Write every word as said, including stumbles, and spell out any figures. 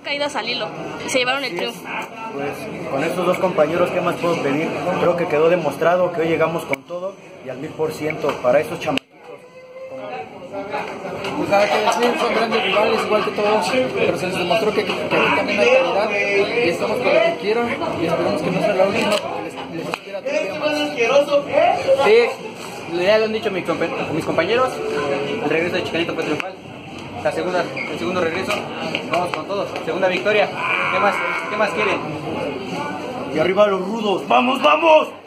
caídas al hilo y se llevaron el triunfo. Pues con estos dos compañeros, ¿qué más puedo pedir? Creo que quedó demostrado que hoy llegamos con todo y al mil por ciento para esos chamaquitos. Pues nada que decir, son grandes rivales igual que todos, pero se les demostró que, que, que también hay calidad y estamos con lo que quieran y esperamos que no sea la última porque les, les espera todavía más. Sí, ya lo han dicho mis, mis compañeros, el regreso de Chicanito fue triunfal. La segunda, el segundo regreso, vamos con todos, segunda victoria. ¿Qué más, qué más quieren? Y arriba los rudos, ¡vamos, vamos!